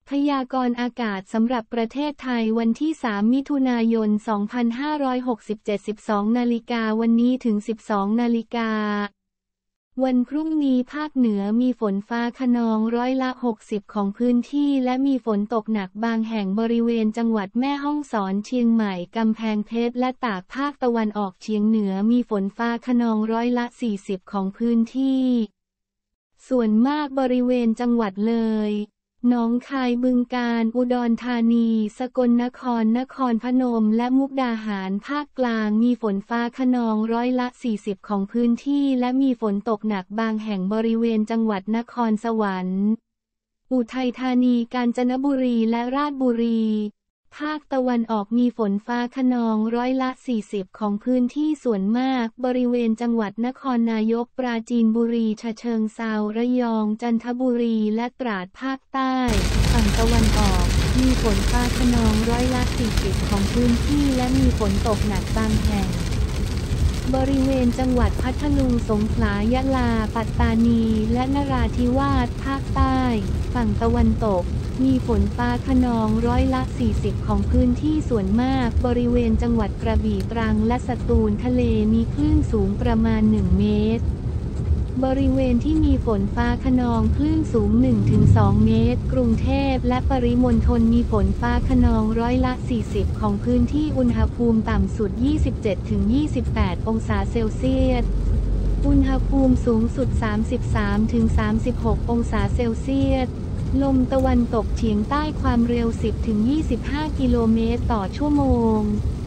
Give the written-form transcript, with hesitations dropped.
พยากรณ์อากาศสำหรับประเทศไทยวันที่ 3 มิถุนายน 2567 12 นาฬิกาวันนี้ถึง 12 นาฬิกาวันพรุ่งนี้ภาคเหนือมีฝนฟ้าคะนองร้อยละ 60 ของพื้นที่และมีฝนตกหนักบางแห่งบริเวณจังหวัดแม่ฮ่องสอนเชียงใหม่กำแพงเพชรและตากภาคตะวันออกเฉียงเหนือมีฝนฟ้าคะนองร้อยละ 40 ของพื้นที่ส่วนมากบริเวณจังหวัดเลยหนองคายบึงกาฬอุดรธานีสกลนครนครพนมและมุกดาหารภาคกลางมีฝนฟ้าคะนองร้อยละ 40 ของพื้นที่และมีฝนตกหนักบางแห่งบริเวณจังหวัดนครสวรรค์อุทัยธานีกาญจนบุรีและราชบุรีภาคตะวันออกมีฝนฟ้าคะนองร้อยละ 40 ของพื้นที่ส่วนมากบริเวณจังหวัดนครนายกปราจีนบุรีฉะเชิงเทราระยองจันทบุรีและตราดภาคใต้ฝั่งตะวันออกมีฝนฟ้าคะนองร้อยละ 40 ของพื้นที่และมีฝนตกหนักบางแห่งบริเวณจังหวัดพัทลุงสงขลายะลาปัตตานีและนราธิวาสภาคใต้ฝั่งตะวันตกมีฝนฟ้าคะนองร้อยละ 40 ของพื้นที่ส่วนมากบริเวณจังหวัดกระบี่ตรังและสตูลทะเลมีคลื่นสูงประมาณ 1 เมตรบริเวณที่มีฝนฟ้าคะนองคลื่นสูง 1-2 เมตรกรุงเทพและปริมณฑลมีฝนฟ้าคะนองร้อยละ 40 ของพื้นที่อุณหภูมิต่ำสุด 27-28 องศาเซลเซียสอุณหภูมิสูงสุด 33-36 องศาเซลเซียสลมตะวันตกเฉียงใต้ความเร็ว 10-25 กิโลเมตรต่อชั่วโมง